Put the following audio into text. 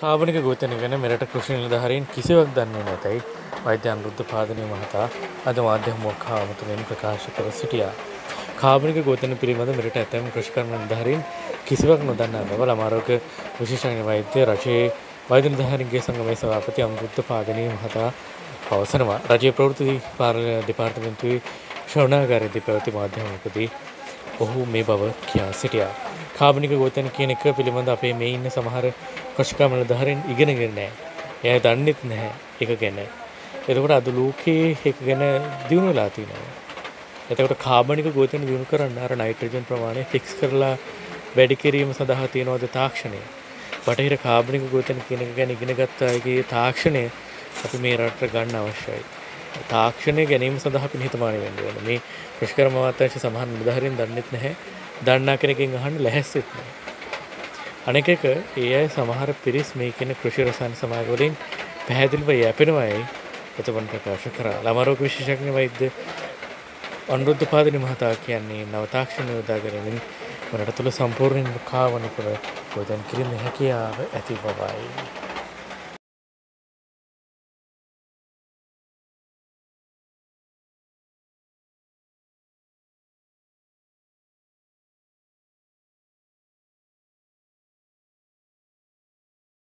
කාබනික ගෝතන ගැන මෙරට කෘෂි නිලධාරීන් කිසිවක් දන්නේ නැතයි වෛද්‍ය අනුරුද්ධ පාදනී මහතා අද මාධ්‍ය මුඛාමුතුලින් ප්‍රකාශ කර සිටියා. කාබනික ගෝතන පිළිබඳ මෙරට ඇතැම් කෘෂිකර්ම නිලධාරීන් කිසිවක් නොදන්නා බව ළමාරෝග්‍ය විශේෂඥ වෛද්‍ය රජයේ වෛද්‍ය නිලධාරීන්ගේ සංගමේ සභාපති අනුරුද්ධ පාදනී මහතා පවසනවා. රජයේ ප්‍රවෘත්ති දෙපාර්තමේන්තුවේ ශ්‍රවණාගාරයේදී පැවති මාධ්‍ය මුඛදී ඔහු මේ බව කියා සිටියා. කාබනික ගෝතන කියන එක පිළිබඳ අපේ මේ ඉන්න සමහර කෘෂිකර්ම නිලධාරීන් ඉගෙනගෙන නැහැ. එයා දන්නෙත් නැහැ ඒක ගැන. එතකොට අද ලෝකයේ ඒක ගැන දිනු වෙලා තියෙනවා. එතකොට කාබනික ගෝතන දිනු කරන්න අර නයිට්‍රජන් ප්‍රමාණය ෆික්ස් කරලා වැඩි කිරීම සඳහා තියෙනවද තාක්ෂණය? බටහිර කාබනික ගෝතන කියන එක ගැන ඉගෙන ගත්ත අයගේ තාක්ෂණය අපි මේ රටට ගන්න අවශ්‍යයි. තාක්ෂණය ගැනීම සඳහා අපි නිහතමානී වෙන්න ඕනේ. මේ කෘෂිකර්ම අමාත්‍යාංශ සමහර නිලධාරීන් දන්නෙත් නැහැ. දන්නා කෙනකින් අහන්න ලැහැස්සෙත් නැහැ. අනෙක එක ඒ අය සමහර පිරිස් මේ කියන කෘෂි රසායන සමාගම වලින් පැහැදිලිව යැපෙනවායි එතකොට ප්‍රකාශ කරා. ළමාරෝග්‍ය විශේෂඥ වෛද්‍ය අනුරුද්ධ පාදනී මහතා කියන්නේ නව තාක්ෂණ යොදා ගැනීමෙන් රට තුළ සම්පූර්ණ කාබනික ගෝතන කිරීමේ හැකියාව ඇති බවයි.